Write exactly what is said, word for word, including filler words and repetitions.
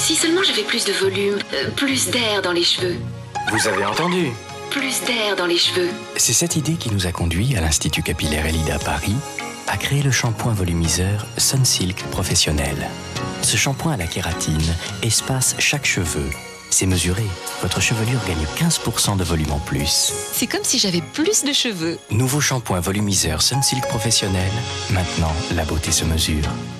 Si seulement j'avais plus de volume, euh, plus d'air dans les cheveux. Vous avez entendu? Plus d'air dans les cheveux. C'est cette idée qui nous a conduit à l'Institut Capillaire Elida à Paris à créer le shampoing volumiseur Sunsilk Professionnel. Ce shampoing à la kératine espace chaque cheveu. C'est mesuré. Votre chevelure gagne quinze pour cent de volume en plus. C'est comme si j'avais plus de cheveux. Nouveau shampoing volumiseur Sunsilk Professionnel. Maintenant, la beauté se mesure.